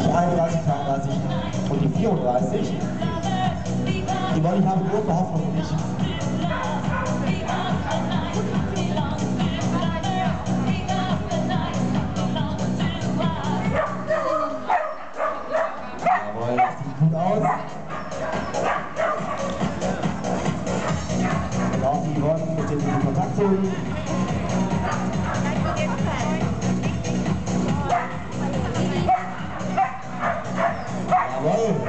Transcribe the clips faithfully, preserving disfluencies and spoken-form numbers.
Die einunddreißig, dreiunddreißig und die vierunddreißig. Die wollen ich haben große Hoffnung für mich. Jawohl, das sieht gut aus. Genau, die wollen mit dem Kontakt holen. Jawohl.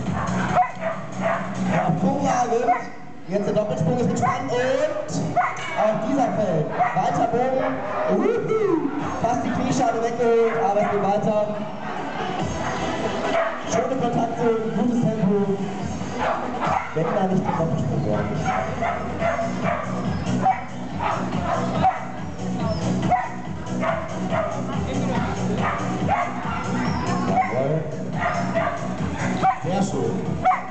Hervorragend. Jetzt der Doppelsprung ist gespannt und auch dieser fällt. Weiter Bogen. Uhuhu. Fast die Kniescheibe weggeholt, aber es geht weiter. Schöne Kontakte, gutes Tempo. Wenn da nicht der Doppelsprung wäre. Jawohl. Sehr schön.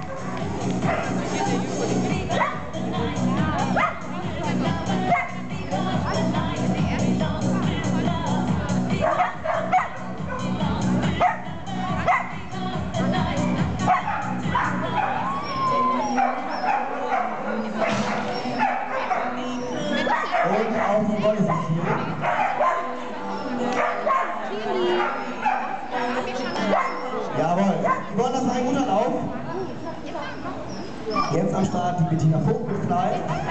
Und auf die Rolle sind hier. Jawohl, die wollen das einen guten auf. Jetzt am Start die Bettina Vogt mit Kleid.